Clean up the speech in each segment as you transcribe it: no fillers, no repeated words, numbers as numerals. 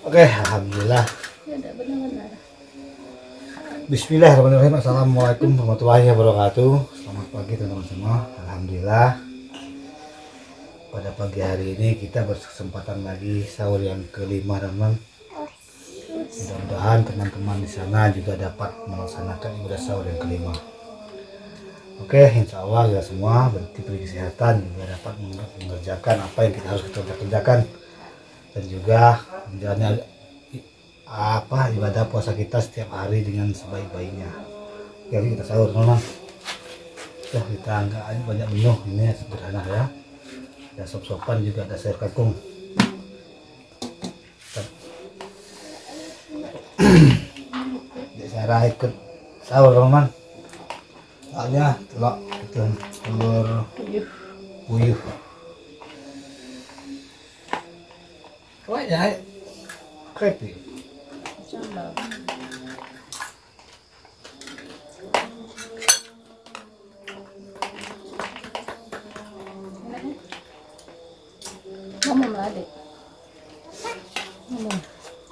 Oke, alhamdulillah. Tidak benar-benar. Bismillahirrahmanirrahim. Assalamualaikum warahmatullahi wabarakatuh. Selamat pagi teman-teman semua. Alhamdulillah. Pada pagi hari ini kita berkesempatan lagi sahur yang kelima, teman. Mudah-mudahan teman-teman di sana juga dapat melaksanakan ibadah sahur yang kelima. Oke, insya Allah ya semua diberi kesehatan, juga dapat mengerjakan apa yang kita harus kita kerjakan, dan juga menjalani ibadah puasa kita setiap hari dengan sebaik-baiknya. Oke, kita sahur teman-teman. Kita angkat aja banyak menu, ini sederhana ya. Ada sop-sopan, juga ada sayur kangkung. Cara ikut sahur teman-teman. Soalnya telur puyuh. Wah ya, creepy. Sambal. Ngomong lah adik. Ngomong.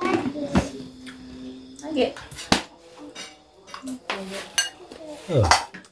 Lagi. Oh.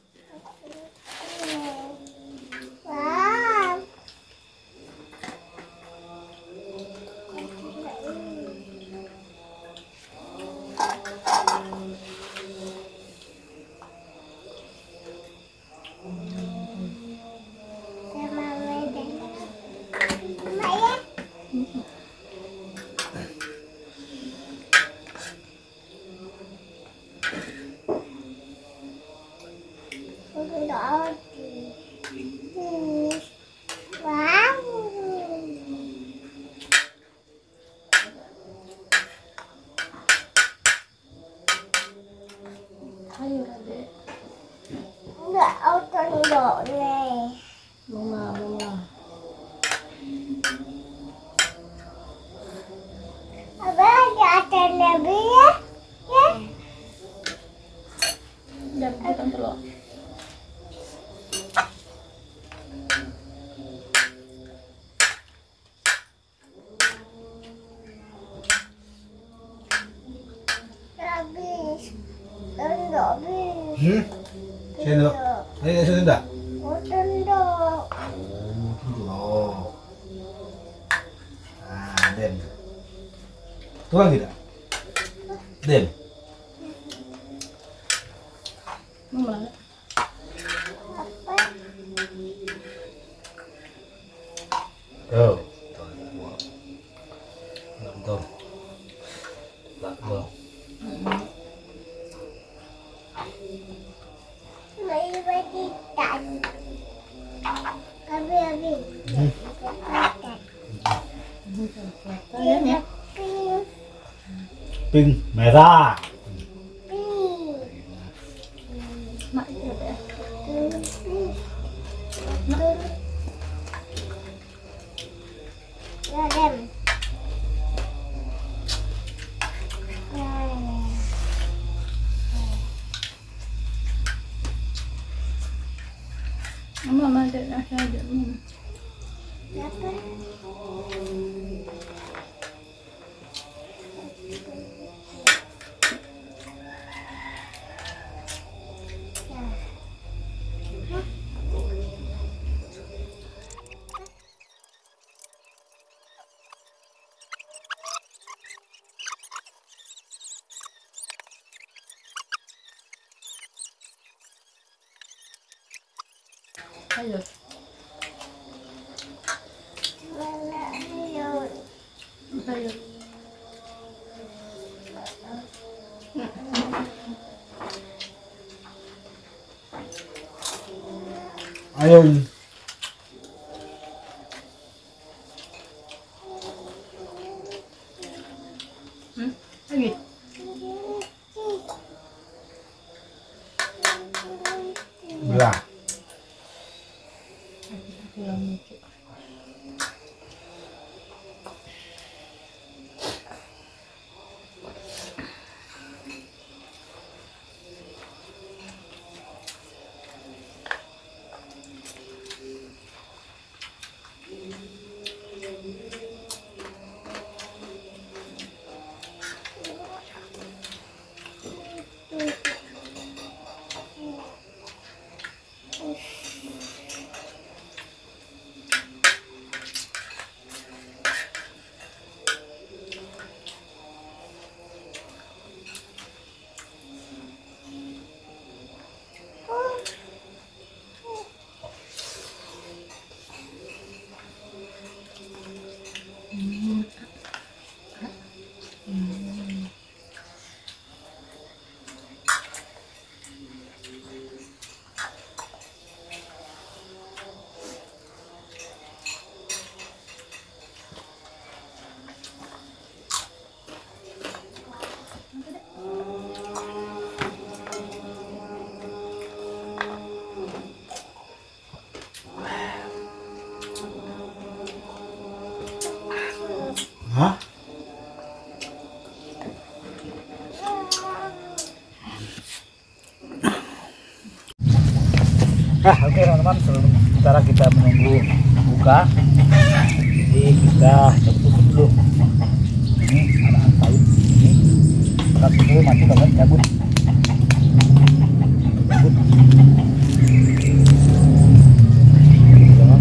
Ayo adik. Enggak auto nih. Bunga. Abang ada nabi ya? Ya. Jangan bukan telur. Habis. Habis. Sendok. Ini sendok. Oh, tendok. Oh. Nah, Den. Tuang tidak? Den. Ngomong lah. Apa? Oh. Tuh. Tuh. Mai bagi tan. Habis. Kalian ya. Pink. Pink merah. Pink. Mak itu apa ya? Ya, Dem. Mama ada nasi ada. Apa? Ayo. Ayo. Ayo. Lagi. Belah. Nah, oke teman-teman, sementara kita menunggu buka, jadi kita cabut dulu. Ini anak sawit ini, kita dulu mati banget cabut. Cabut. Jangan.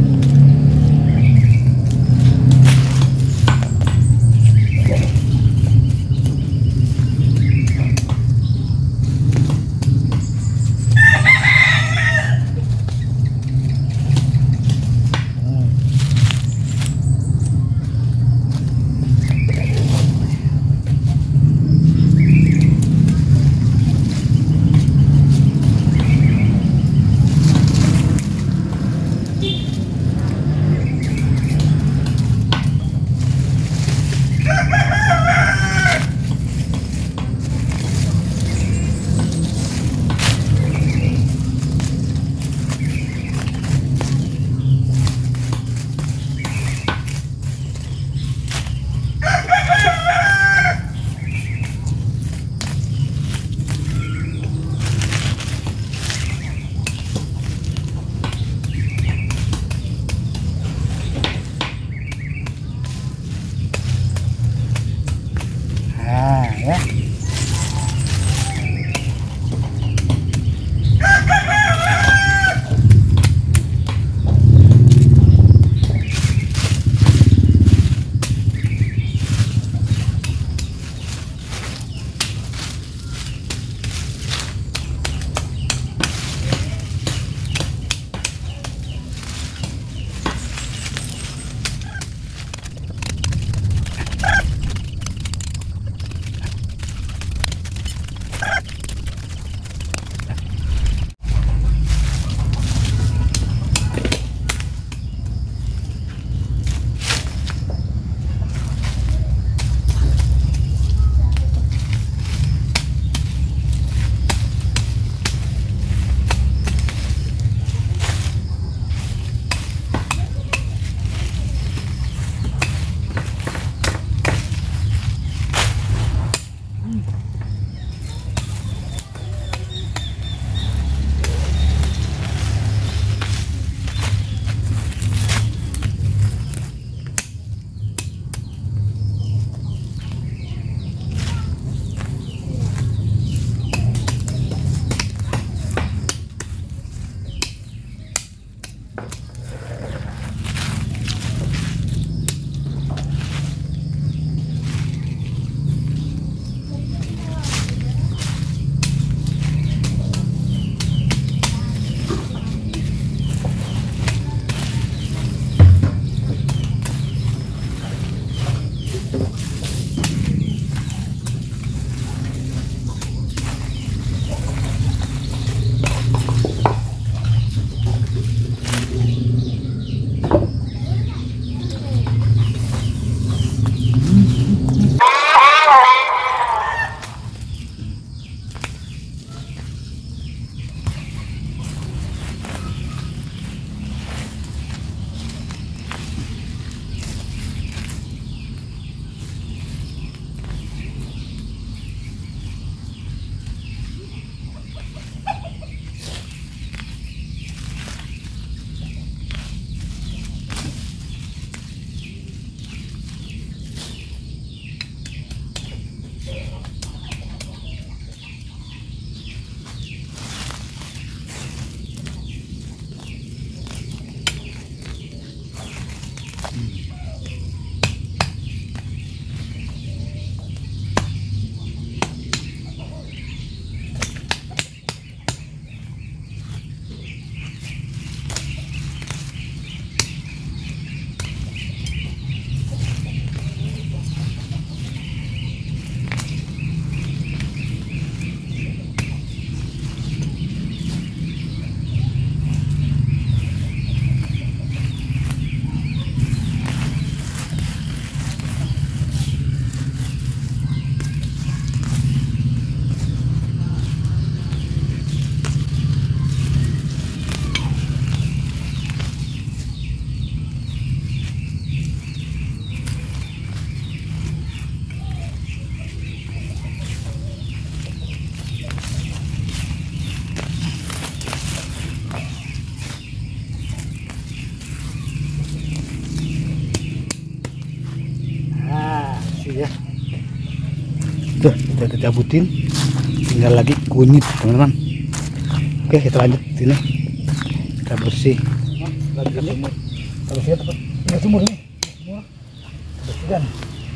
Tuh, kita cabutin, tinggal lagi kunyit teman-teman. Oke, kita lanjut sini, kita bersih lagi ini, kita bersihkan tempat ini sumur nih, semua bersihkan.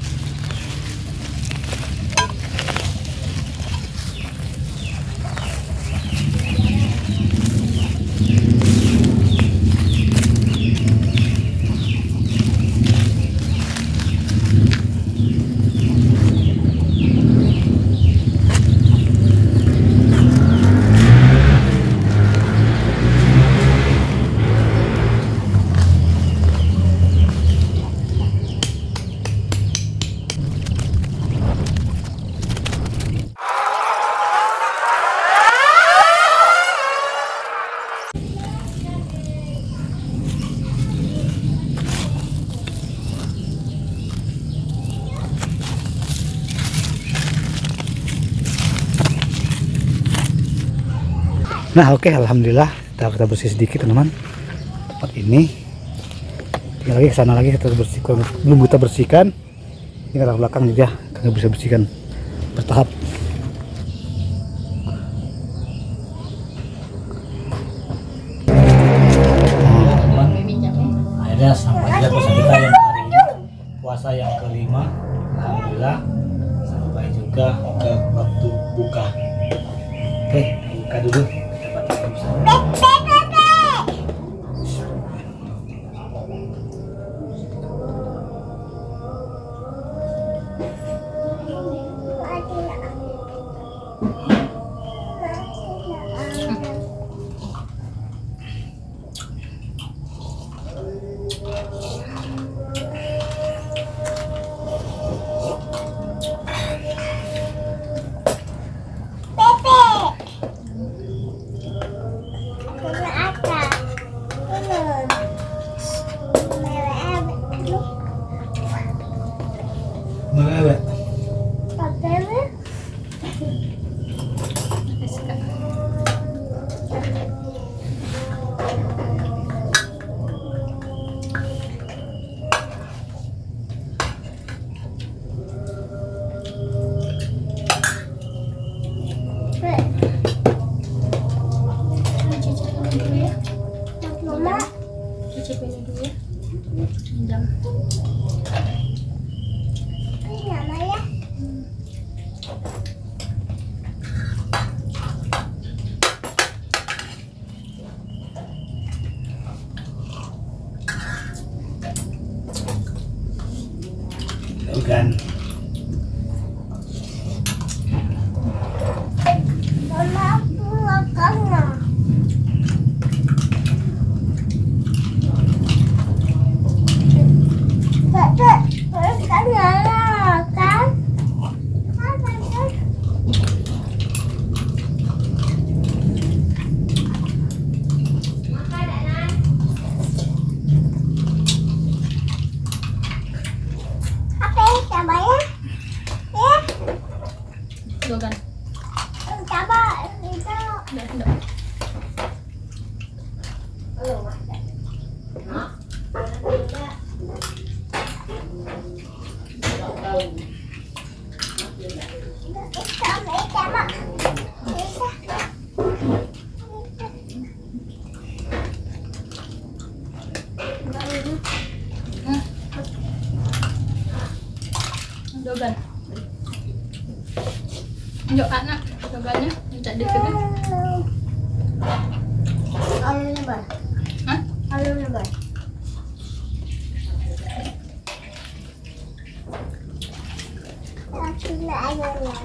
Nah, oke, alhamdulillah kita bersih sedikit teman-teman tempat ini. Tinggal lagi ke sana lagi kita bersihkan, belum kita bersihkan. Ini arah belakang juga kita bisa bersihkan bertahap. Akhirnya sampai juga puasa kita yang hari ini, puasa yang kelima. Alhamdulillah sampai juga ke waktu buka. Oke, buka dulu. Mewek. Cicipin dulu ya. Pinjam. Kan Mama, aku makan. Logan. Coba itu. Enggak. Logan. Yuk anak, Logannya minta dikit ya. Alun lebar. Hah? Alun lebar. Aku nak alun.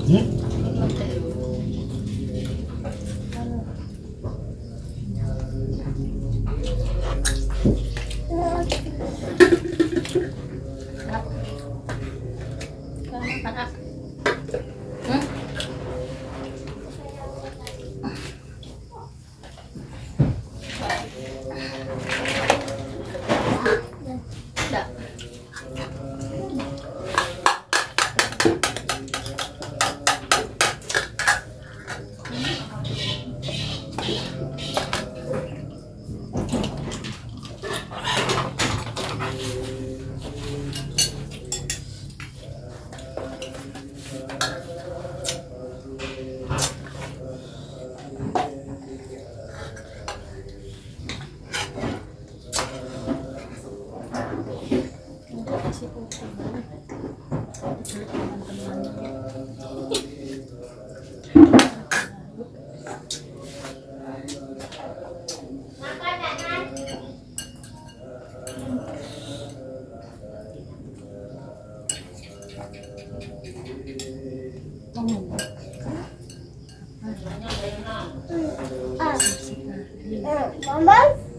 Mama.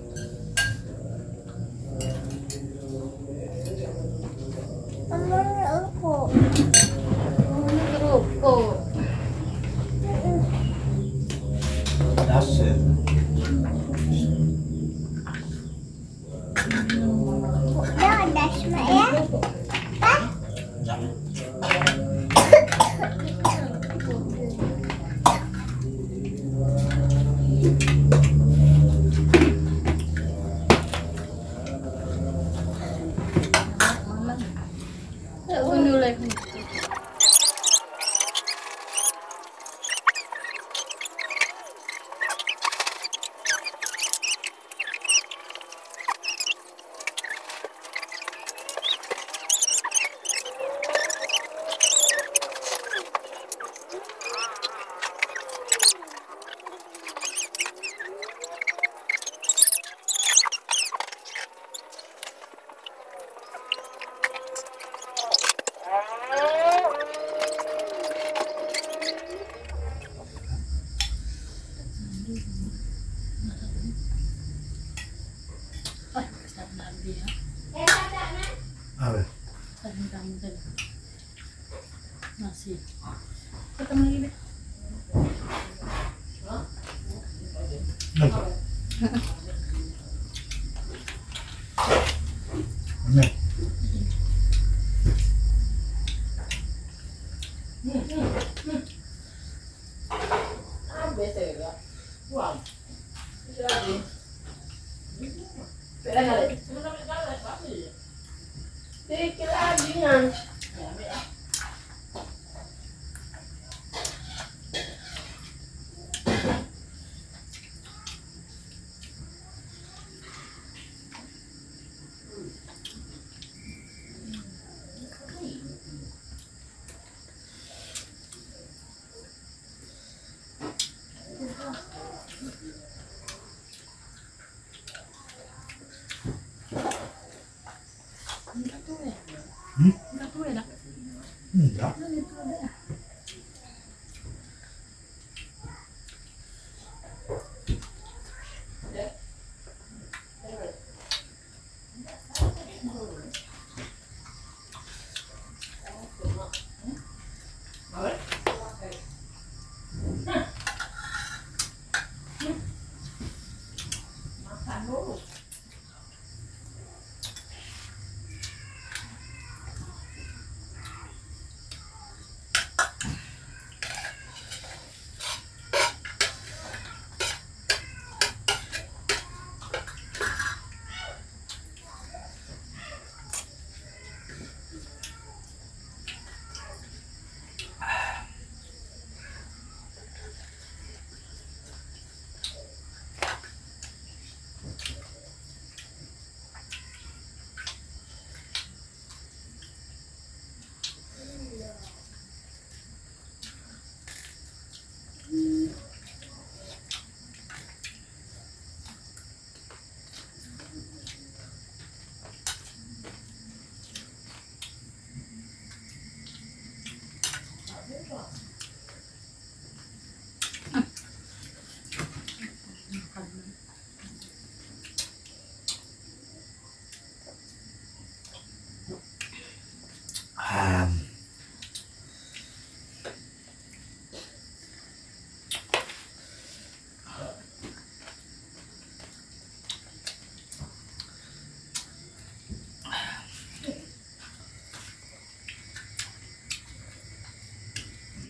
Mama aku. Kerupuk. Dasar. Udah ada semua ya. Hah? Bunuh lagi. Apa? Masih. Ketemu lagi deh. Apa? Ini. Enggak tuh ya. Hmm? Enggak tuh ya, Dak. Enggak.